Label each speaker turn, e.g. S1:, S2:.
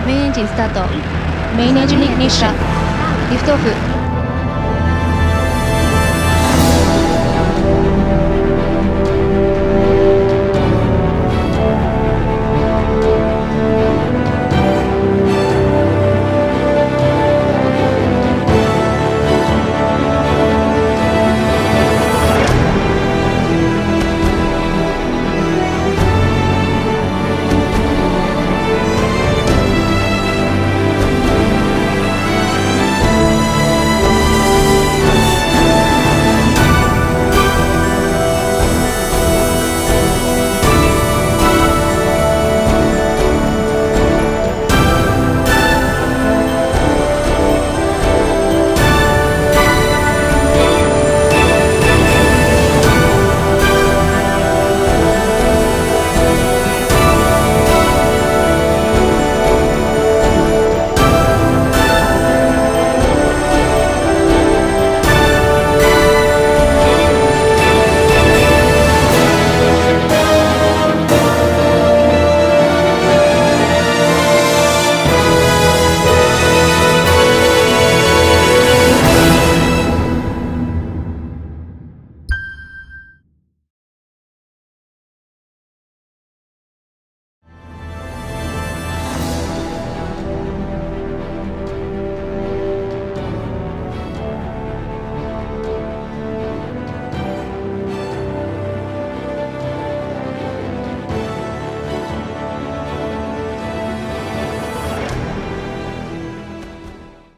S1: メインエンジンスタート。メインエンジンに入射。リフトオフ。